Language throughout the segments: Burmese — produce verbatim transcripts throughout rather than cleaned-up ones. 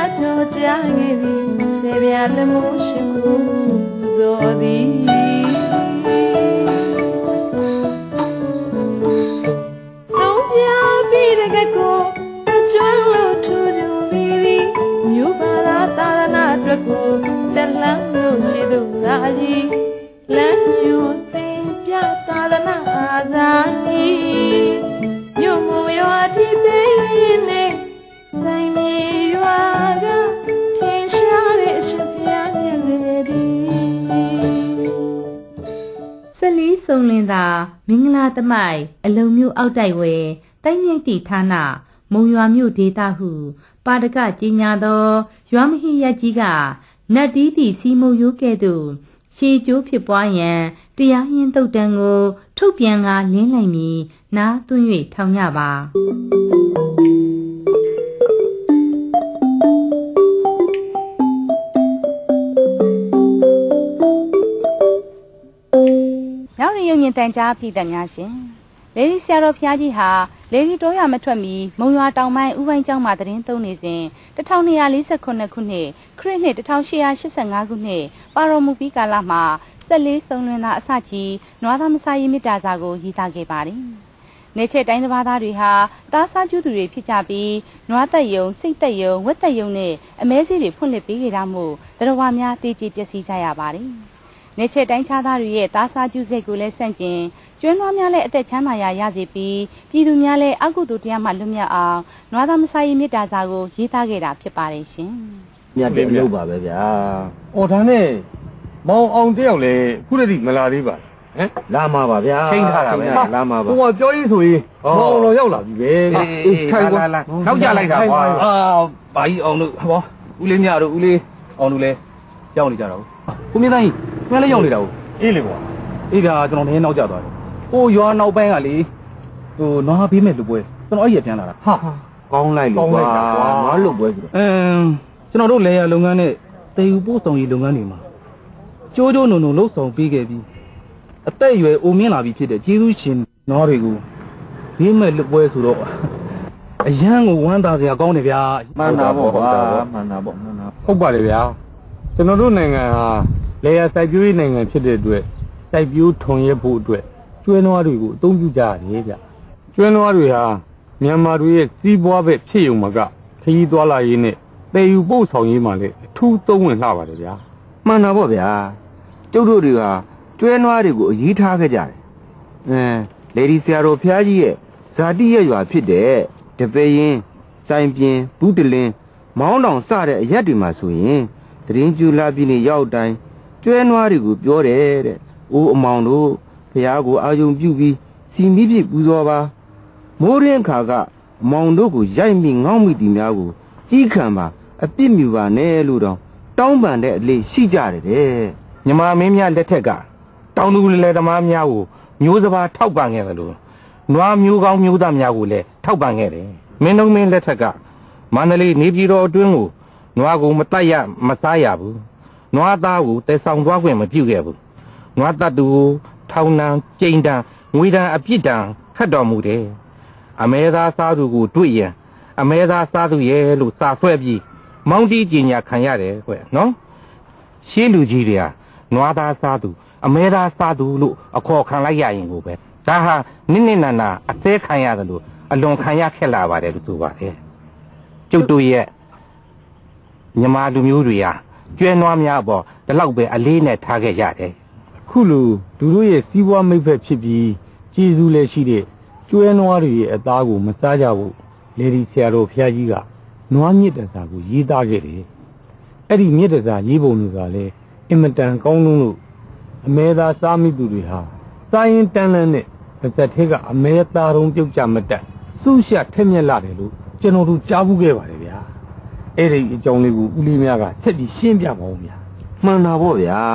တော်ကြာခဲ့ပြီဆေးပြလမိုးရှိခုဇော်သည်သုံးပြပြီးတကကိုတကြွလို့ထူးထူးပြီးပြီးမြို့ပါလာသာရဏအတွက်ကိုတက်လန်းလို့ရှိသူသာကြီးလမ်းညွန်သင်ပြသာရဏအာဇာနည်မြို့မရွာတိသိနေဆိုင်မြေရွာကထင်ရှားတဲ့အရှင်ဘုရားမြတ်လေသည်ဆက်လီစုံလင်သာမင်္ဂလာသမိုင်းအလုံမြို့အောက်တိုက်ဝဲတိုင်းမြိတ်တီဌာနမုံရွာမြို့ဒေသဟုပါဒကကြီးညာသောရွာမဟိယကြီးကနတ်တီးတီစီမုံရိုးကဲ့သို့ရှေးကျိုးဖြစ်ပွားရန်တရားရင်တုတ်တန်ကိုထုတ်ပြန်ကားလင်းလိုက်မည်နားသွင်း၍ထောင်ကြပါနောက်ရရုံမြင့်တန်ကြားပြည်သက်များရှင်လေဒီဆရာတော်ဖျားကြီးဟာလေဒီတိုးရမထွက်မီမုံရွာတောင်ပိုင်းဥပိုင်းကျောင်းမှာတရင်သုံးနေစဉ်တထောင်နှစ်ရာလေးဆယ်ခုနှစ်ခုနှစ်ခရစ်နှစ်တထောင်ရှစ်ရာရှစ်ဆယ်ငါးခုနှစ်ပါတော်မူပြီးကာလမှာဆက်လေးစုံလွင်သာအစကြီးနွားသားမစားရေးမေတ္တာစာကိုရေးသားခဲ့ပါတယ်။နေချက်တိုင်းတစ်ပါးသားတွေဟာသားစားကျူးသူတွေဖြစ်ကြပြီးနွားသက်ယုံစိတ်သက်ယုံဝက်သက်ယုံနဲ့အမဲစီးတွေဖွင့်လှစ်ပေးခဲ့တာမို့တရားဝါများတည်ကြည်ပျက်စီးကြရပါတယ်။နေချက်တိုင်းခြားသားတွေရဲ့သားစားကျူးစိတ်ကိုလည်းဆန့်ကျင်ကျွမ်းနွားများလည်းအသက်ချမ်းသာရာရစေပြီးပြည်သူများလည်းအကုသိုလ်တရားမှလွတ်မြောက်အောင်နွားသားမစားရေးမေတ္တာစာကိုရေးသားခဲ့တာဖြစ်ပါတယ်ရှင်။မြတ်တယ်လို့ပါပဲဗျာ။အော်ဒါနဲ့မောင်အောင်တယောက်လည်းခုတည်းကမလာသေးပါဟမ်လာမှာပါဗျာချိန်ထားတာပဲလာမှာပါဟိုကပြောရေးဆိုရင်မောင်တော်ရောက်လာပြီပဲအေးထိုင်ပါလားနောက်ကြလိုက်တာကွာအာဘာကြီးအောင်တို့ဟောဦးလေးမြတို့ဦးလေးအောင်တို့လည်းရောက်နေကြတာကိုမင်းသားကြီးခင်ဗျားလည်းရောက်နေတာကိုအေးလေကွာအေးဗျာကျွန်တော်လည်းနောက်ကျသွားတယ်ဟိုရွာနောက်ပိုင်းကလေဟိုနွားပေးမဲ့လူပွဲကျွန်တော်အဲ့ရပြန်လာတာဟာကောင်းလိုက်လို့ကွာနွားလူပွဲဆိုတော့အင်းကျွန်တော်တို့လေယာလုပ်ငန်းနဲ့တေယူပို့ဆောင်ရေးလုပ်ငန်းတွေမှာကျိုးကျိုးနုံနုံလှုပ်ဆောင်ပေးခဲ့ပြီးအသက်အရွယ်အိုမြင့်လာပြီဖြစ်တဲ့ကျေးဇူးရှင်နွားတွေကိုဒီမဲ့လွပွဲဆိုတော့အရန်ကိုဝမ်းသာစရာကောင်းတယ်ဗျာမှန်တာပေါ့ကွာမှန်တာပေါ့မှန်တာဟုတ်ပါတယ်ဗျာကျွန်တော်တို့နိုင်ငံဟာလေယာစိုက်ပျိုးရေးနိုင်ငံဖြစ်တဲ့အတွက်စိုက်ပျိုးထွန်ရဲဖို့အတွက်ကျွဲနွားတွေကိုအသုံးပြုကြရတယ်ဗျကျွဲနွားတွေဟာမြန်မာတွေရဲ့စီးပွားပဲဖြစ်ုံမကခရီးသွားလာရေးနဲ့တည်ယူပို့ဆောင်ရေးမှာလည်းအထူးသုံးဝင်လှပါတယ်ဗျာမှန်တာပေါ့ဗျာကျုပ်တို့တွေဟာကျွဲနွားတွေကိုအရေးထားခဲ့ကြတယ်အဲလေဒီဆရာတော်ဖျားကြီးရဲ့ဇာတိရဲ့ရွာဖြစ်တဲ့တပည့်ရင်စိုင်ပြင်းဘူးတလင်းမောင်းတောင်စတဲ့အရက်တွေမှာဆိုရင်တရင်ကျူလာပြည်နေရောက်တိုင်းကျွဲနွားတွေကိုပြောတယ်တဲ့အိုးအမောင်တို့ဖျားကိုအာယုံပြုပြီးစီမိပြပူဇော်ပါမိုးရင်းခါကအမောင်တို့ကိုရိုက်မိငေါ့မိတီများကိုကြီးခံပါအပြစ်မြူပါနဲ့လို့တော့တောင်းပန်တဲ့အလေးရှိကြတယ်တဲ့မြမမင်းများလက်ထက်ကတောင်သူလယ်သမားများကိုမျိုးစပါးထောက်ပံ့ခဲ့တယ်လို့နွားမျိုးကောင်းမျိုးသားများကိုလည်းထောက်ပံ့ခဲ့တယ်မင်းတို့မင်းလက်ထက်ကမန္တလေးနေပြည်တော်အတွင်းကိုနွားကိုမတိုက်ရမစားရဘူးနွားသားကိုတဲဆောင်သွားခွင့်မပြုခဲ့ဘူးနွားတတ်သူကိုထောင်နှံကျိန်တံငွေတံအပြစ်တံခတ်တော်မူတယ်အမဲသားစားသူကိုတွေ့ရင်အမဲသားစားသူရဲ့လို့စာဆွဲပြီးမောင်းတီးကြီးညာခံရတယ်ကွနော်ရှင်းလူကြီးတွေကနွားသားစားသူအမဲသားစားသူလို့အခေါ်ခံလိုက်ရရင်ကိုပဲဒါဟာနစ်နစ်နာနာအသေးခံရတယ်လို့အလွန်ခံရခက်လာပါတယ်လို့ဆိုပါတယ်ကျုပ်တို့ရဲ့မြမလူမျိုးတွေဟာကျွဲနွားများပေါ့ဒီလောက်ပဲအလေးနဲ့ထားခဲ့ရတယ်ခုလိုလူတို့ရဲ့စီးပွားမိတ်ဖက်ဖြစ်ပြီးကျေးဇူးလည်းရှိတဲ့ကျွဲနွားတွေရဲ့အသားကိုမစားကြဘူးလေဒီဆရာတော်ဖျားကြီးကနွားမြစ်တစာကိုရေးသားခဲ့တယ်အဲ့ဒီမြစ်တစာရေးပုံတွေကလည်းအင်မတန်ကောင်းလို့အမဲသားစားမိသူတွေဟာစားရင်တန်းလန်းနဲ့ပါဇက်ထဲကအမဲသားတုံးပြုတ်ကြမတက်စူးရှထက်မြက်လာတယ်လို့ကျွန်တော်တို့ကြားဘူးခဲ့ပါတယ်ဗျာအဲ့ဒီအကြောင်းလေးကိုဦးလေးများကဆက်ပြီးရှင်းပြပါဦးဗျာမှန်တာပေါ့ဗျာ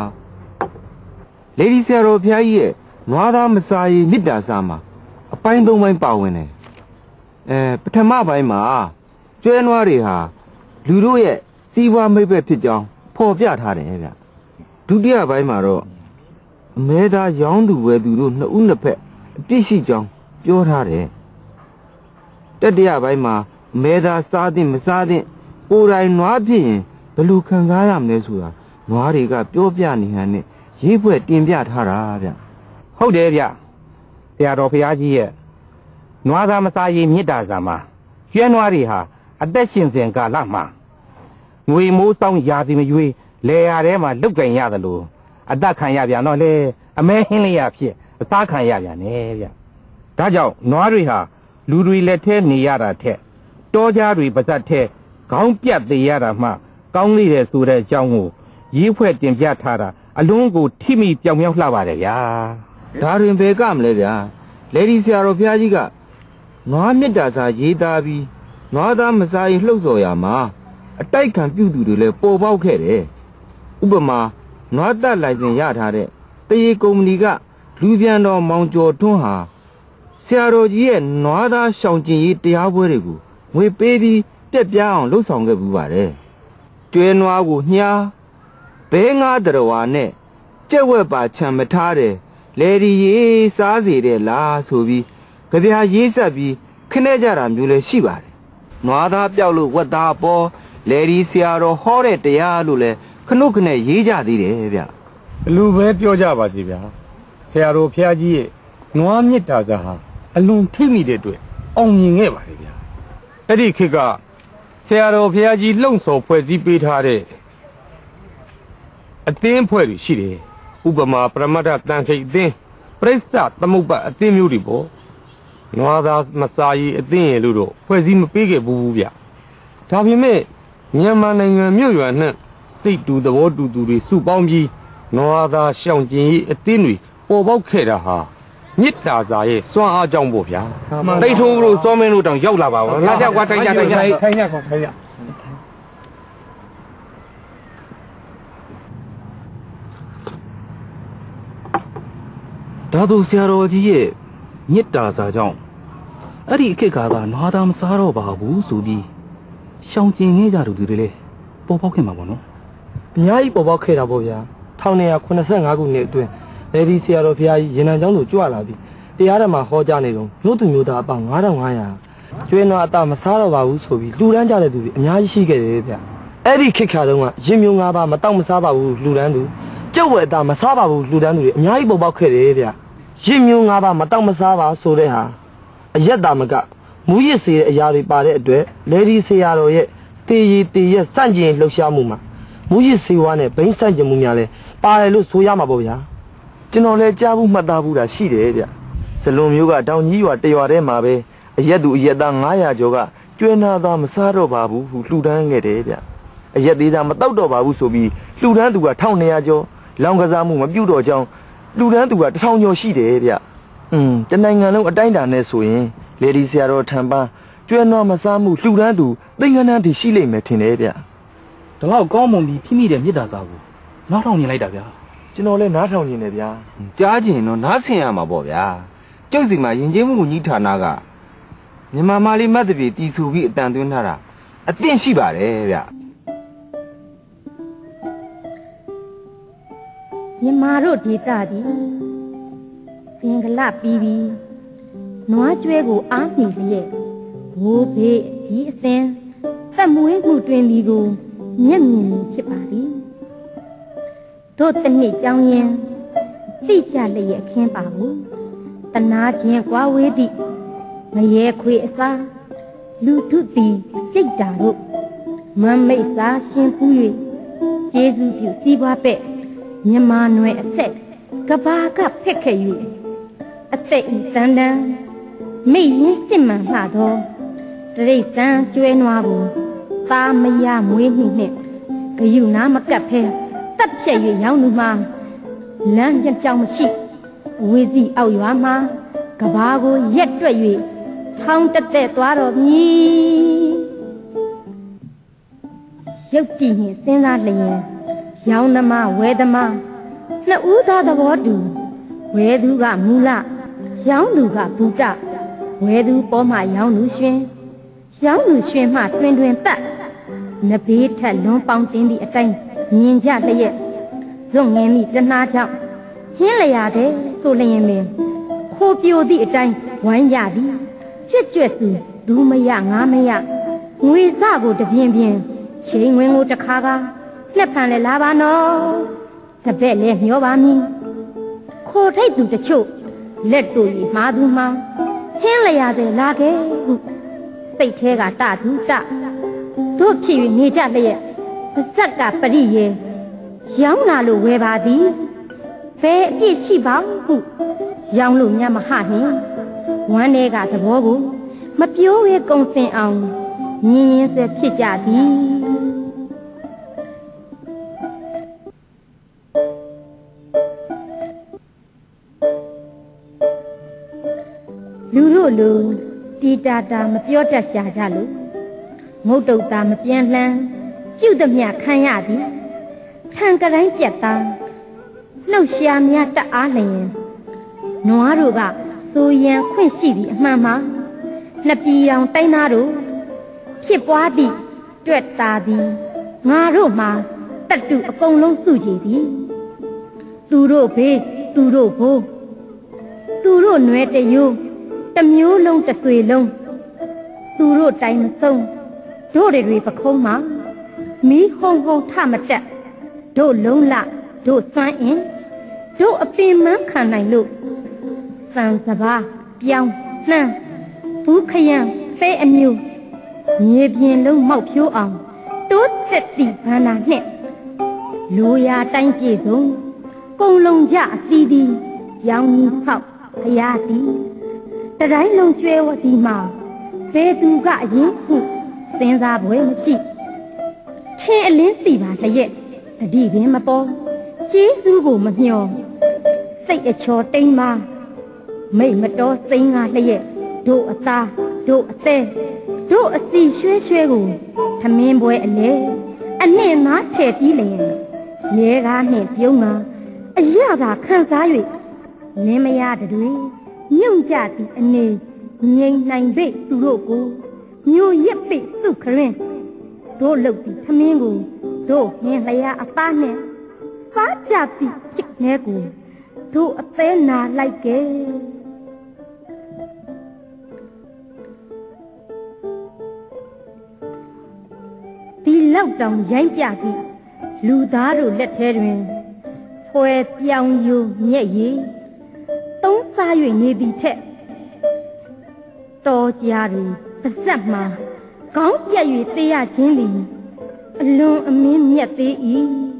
လေဒီဆရာတော်ဖျားကြီးရဲ့နွားသားမစားရေးမေတ္တာစာမှာအပိုင်းသုံးပိုင်းပါဝင်တယ်အဲပထမပိုင်းမှာကျွဲနွားတွေဟာလူတို့ရဲ့စီးပွားမိတ်ဖက်ဖြစ်ကြောင်းဖော်ပြထားတယ်ဗျဒုတိယပိုင်းမှာတော့အမဲသားရောင်းသူဝယ်သူတို့နှစ်ဦးနှစ်ဖက်အပြစ်ရှိကြောင်းပြောထားတယ်တတိယပိုင်းမှာအမဲသားစားတဲ့မစားတဲ့ကိုယ်တိုင်နွားဖြစ်ရင်ဘယ်လိုခံစားရမလဲဆိုတာနွားတွေကပြောပြနေဟန်နဲ့ရေးဖွဲ့တင်ပြထားတာဗျဟုတ်တယ်ဗျဆရာတော်ဘုရားကြီးရဲ့နွားသားမစားရေးမြစ်တာစာမှာကျွဲနွားတွေဟာအသက်ရှင်စဉ်ကာလမှာငွေမိုးဆောင်ရာသီမရွေးလေယာထဲမှာလုတ်ကင်ရတယ်လို့အသက်ခံရပြန်တော့လေအမဲဟင်းလေးရဖြစ်အသားခံရပြန်နေဗျဒါကြောင့်နွားတွေဟာလူတွေလက်ထဲနေရတာထက်တောကြားတွေပါဇက်ထဲခေါင်းပြတ်သေးရတာမှကောင်းလိတဲ့ဆိုတဲ့အကြောင်းကိုရေးဖွဲ့တင်ပြထားတာအလုံးကိုထိမိပြောင်မြောက်လှပါတယ်ဗျာဒါတွင်ဘယ်ကမလဲဗျာလေဒီဆရာတော်ဘုရားကြီးကနွားမြစ်တာစာရေးသားပြီးနွားသားမစားရင်လှုပ်ဆော်ရမှာအတိုက်ခံပြုသူတွေလည်းပေါ်ပေါက်ခဲ့တယ်ဥပမာနွားသက်လိုင်စင်ရထားတဲ့တရေကုမ္ပဏီကလူပြန်တော်မောင်ကျော်ထွန်းဟာဆရာတော်ကြီးရဲ့နွားသားရှောင်ကျင်ရေးတရားပွဲတွေကိုငွေပေးပြီးပြက်ပြားအောင်လှုပ်ဆောင်ခဲ့ပူပါတယ်ကျွဲနွားကိုညှားဘဲငါးတရဝါနဲ့ကြက်ဝက်ပါခြံမထားတယ်လေဒီရေးစားစေတယ်လားဆိုပြီးကြပြားရေးဆက်ပြီးခနဲ့ကြတာမျိုးလည်းရှိပါတယ်နွားသားပြောက်လို့ဝက်သားပေါ်လေဒီဆရာတော်ဟောတဲ့တရားလို့လည်းခဏခနဲ့ရေးကြသေးတယ်ဗျအလူပဲပြောကြပါစီဗျာဆရာတော်ဖျားကြီးရဲ့နွားမြစ်တာစာဟာအလွန်ထိမိတဲ့အတွက်အောင်မြင်ခဲ့ပါလေဗျာအဲ့ဒီခေတ်ကဆရာတော်ဖျားကြီးလှုံ့ဆော်ဖွဲ့စည်းပေးထားတဲ့အသင်းဖွဲ့တွေရှိတယ်ဥပမာပရမတ္ထတန်ခိတ်အသင်းပရိစ္ဆသမုပ္ပါအသင်းမျိုးတွေပေါ့နွားသားမစားရီအသင်းရလို့တော့ဖွဲ့စည်းမပေးခဲ့ဘူးဗျဒါပေမဲ့မြန်မာနိုင်ငံမြို့ရွာနဲ့စိတ်တူသဘောတူသူတွေစုပေါင်းပြီးနွားသားရှောင်ကျင်ရေးအသင်းတွေပေါ်ပေါက်ခဲ့တာဟာမြစ်တာစာရဲ့စွမ်းအားကြောင့်ပေါ့ဗျာတိတ်ထိုးလို့စောမင်းတို့တောင်ရောက်လာပါဘူးလာကြကွာထိုင်ကြထိုင်ကြထိုင်ကြကွာထိုင်ကြဒါတို့ဆရာတော်ကြီးရဲ့မြစ်တာစာကြောင့်အဲ့ဒီအခက်ကကနွားသားမစားတော့ပါဘူးဆိုပြီးရှောင်ကျင်ခဲ့ကြသူတွေလည်းပေါ်ပေါက်ခဲ့မှာပေါ့နော်အများကြီးပေါ်ပေါက်ခဲ့တာပေါ့ဗျာ၁၉၇၅ခုနှစ်အတွင်းလေဒီဆရာတော်ဘုရားကြီးရေနံကျောင်းကိုကြွလာပြီးတရားဓမ္မဟောကြားနေတော့မြို့သူမြို့သားအပေါင်း၅ထောင်၅ရာကျွေးနွားအသားမစားတော့ပါဘူးဆိုပြီးလှူဒန်းကြတဲ့သူတွေအများကြီးရှိခဲ့တယ်ဗျအဲ့ဒီခေတ်ခါတုန်းကရင်မျိုး၅ပါးမတောက်မစားပါဘူးလှူဒန်းသူကြက်ဝဲအသားမစားပါဘူးလှူဒန်းသူတွေအများကြီးပေါ်ပေါက်ခဲ့တယ်ဗျရင်မျိုး၅ပါးမတောက်မစားပါဆိုတဲ့ဟာအယက်တာမကမူရစ်စေတဲ့အရာတွေပါတဲ့အတွက်လေဒီဆရာတော်ရဲ့တေရီတေရက်စန့်ကျင်လှုပ်ရှားမှုမှာမူရစ်စေဝါနဲ့ဘိန်းစန့်ကျင်မှုများလဲပါတယ်လို့ဆိုရမှာပေါ့ဗျာကျွန်တော်လည်းကြားဘူးမှတ်သားဘူးတာရှိတယ်ဗျဇလွန်မျိုးကတောင်ကြီးရွာတရွာထဲမှာပဲအရက်သူအရက်သား၅ရာကျော်ကကျွဲနာသားမစားတော့ပါဘူးဟုလှူဒန်းခဲ့တယ်ဗျအရက်သေးသားမတောက်တော့ပါဘူးဆိုပြီးလှူဒန်းသူက၁၂၀၀ကျော်လောင်ကစားမှုမပြုတ်တော့ကြောင်းလှူဒန်းသူကတစ်ထောင်ကျော်ရှိတယ်ဗျอืมတနိုင်ငံလုံးအတိုင်းအတာနဲ့ဆိုရင်လေဒီဆရာတော်ထံပန်းကျွဲနွားမစားမှုလှူဒန်းသူသိန်းကဏန်းတည်ရှိလိမ့်မယ်ထင်တယ်ဗျဒါတော့ကောင်းမွန်ပြီးဖိမိတဲ့မြစ်တာစာကိုနားထောင်နေလိုက်တာဗျာကျွန်တော်လည်းနားထောင်နေတယ်ဗျာကြားကျင်တော့နားဆင်ရမှာပေါ့ဗျာကျုပ်စီမှာယဉ်ကျေးမှုကြီးဌာနကမြန်မာမာလီမတ်တပြေတီဆူပြီးအတန်သွင်းထားတာအသင့်ရှိပါတယ်ဗျမြန်မာတို့ဒေသသည်သင်္ကလပြီးပြီးနွားကျွဲကိုအားမိလျက်ဘိုးဘေးဒီအသင်သက်မွေးမှုတွင်ဒီကိုမျက်မြင်ဖြစ်ပါသည်တို့တနှစ်ကြောင်းရင်သိကြလျက်ခင်းပါဘူးတနာခြင်းကွာဝေးသည့်မရေခွေအစားလူထုသည်ကြိတ်တာတို့မမိတ်စားရှင်ဖူး၍ကျေးဇူးပြုစီးပွားပဲ့မြန်မာနွယ်အဆက်ကဘာကဖက်ခဲ့၍အသက်ဤတန်တန်မိရင်စစ်မှန်လှသောတရိတ်တန်ကျွဲနွားကိုသားမရမွေးနှင့်နှင့်ဂယုနာမကပ်ဖဲတပ်ဖြက်၍ရောင်းသူမှာလမ်းကြကြောင်မရှိဝေစီအောက်ရွာမှာကဘာကိုရက်တွက်၍ထောင်းတက်တဲ့သွားတော်မူရုပ်ကြည့်နှင့်စဉ်းစားလျင်ရောင်းသမားဝယ်သမားနှစ်ဦးသားသဘောတူဝယ်သူကမူလရောင်းသူကဘူတဝယ်သူပေါ်မှရောင်းသူရှင်ရောင်းသူရှင်မှတွင်တွင်တက်နဘေးထက်လွန်ပေါင်းတင်းသည့်အတိုင်းမြင်ကြလျက်ဇွတ်ငင်းသည့်တနာကြောင့်ဟင်းလျာတဲ့ဆိုလျင်ပင်ခိုးပြိုသည့်အတိုင်းဝိုင်းရသည်ကြွက်ကြွက်သူဒူးမရငါမရငွေစကိုတပြင်းပြင်းချိန်ဝင်ကိုတစ်ခါကလက်ဖန်လဲလာပါနော်တပည့်လဲမျောပါမည်ခိုထိတ်သူတချို့လက်တို့ရီမှားသူမှားဟင်းလျာတဲ့လာခဲ့ဟုစိတ်แท้ကတသူတတို့ဖြစ်၍နေကြလျက်ပါဇက်ကပရိယေရောင်းလာလို့ဝယ်ပါသည်ဘယ်အပြစ်ရှိပါဟုရောင်းလို့ညမဟနှင့်ဝမ်းထဲကသဘောကိုမပြောဝဲကုံစင်အောင်ညင်းရင်းဆွဲဖြစ်ကြသည်လူတို့လူတီတာတာမပြောတတ်ရှာကြလို့ငုတ်တုတ်တာမပြန်လှမ်းပြုတ်သမျှခံရသည်ထံကတိုင်းပြက်သားနှုတ်ရှာများတအားလျင်နွားတို့ကဆိုရန်ခွင့်ရှိသည်အမှန်မှာနှစ်ပြည်အောင်တိုင်းသားတို့ဖြစ်ပွားသည့်တွေ့တာသည်ငါတို့မှာတတူအကုန်လုံးစုကြည်သည်သူတို့ဘေးသူတို့ဘိုးသူတို့နွယ်တရိုးတမျိုးလုံးတစ်သွေလုံးသူတို့တိုင်မဆုံးတို့တွေပခုံးမှာမီးဟုံဟုံထမတက်တို့လုံးလတို့စွမ်းအင်တို့အပင်မခံနိုင်လို့စံစပါးပြောင်းနှမ်းဘူးခရံဖဲအမျိုးမြေပြင်လုံးမောက်ဖြိုးအောင်တိုးတက်သည့်ဘာနာနှင့်လူရာတိုင်းပြည့်စုံကုံလုံးကြအစီးသည်ရောင်ကြီးဖောက်ဖရာသည်တတိုင်းလုံးကျွဲဝသည်မှာဘယ်သူကအရင်ဟုစဉ်းစားပွဲမရှိထင်းအလင်းစီပါလျက်တတိပင်မပေါ်ကျေးဇူးကိုမမျှော်စိတ်အချော်တိမ်ပါမိတ်မတော်စိန်ငါလျက်တို့အသားတို့အသေးတို့အစီရွှဲရွှဲကိုထမင်းပွဲအလဲအနှင့်သားထည့်ပြီးလျင်ရဲကားနှင့်ပြုံးမှာအရသာခံစား၍လင်းမရတွေညုံကြသည့်အနေငိမ့်နိုင်ပိတ်သူတို့ကိုမျိုးရစ်ပိတ်စုခရင်တို့လုတ်သည့်ထမင်းကိုတို့ဟင်းလျာအသားနှင့်စားကြသည့်ဖြစ်နေကိုတို့အသေးနာလိုက်ကဲဒီလောက်တောင်ရိုင်းပြပြီးလူသားတို့လက်ထဲတွင်ဖွဲပြောင်ယူမြက်ရည်သုံးစား၍နေသည်ထက်တော်ကြားတွင်ပါဇက်မှာခေါင်းပြက်၍သေးရခြင်းသည်အလွန်အမင်းမြတ်သေး၏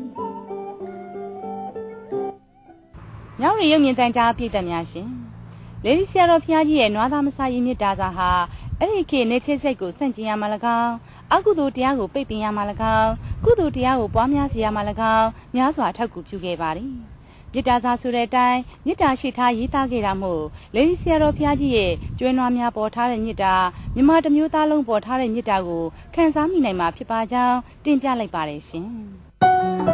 ညောင်ရီရုံမြင့်တန်ကြားပြည်သက်များရှင်လေဒီဆရာတော်ဖျားကြီးရဲ့နွားသားမဆာရင်မြစ်တာစာဟာအဲ့ဒီခေနေချစ်စိတ်ကိုစန့်ကျင်ရမှာ၎င်းအကုသိုလ်တရားကိုပိတ်ပင်ရမှာ၎င်းကုသိုလ်တရားကိုပွားများစေရမှာ၎င်းများစွာထောက်ကူပြုခဲ့ပါတယ်မြစ်တာစာဆိုတဲ့အတိုင်းမြစ်တာရှိထားရေးသားခဲ့တာမို့လေဒီဆရာတော်ဖျားကြီးရဲ့ကျွဲနွားများပေါ်ထားတဲ့မြစ်တာမြမတစ်မျိုးသားလုံးပေါ်ထားတဲ့မြစ်တာကိုခန်းစားမိနိုင်မှာဖြစ်ပါကြောင်းတင်ပြလိုက်ပါတယ်ရှင်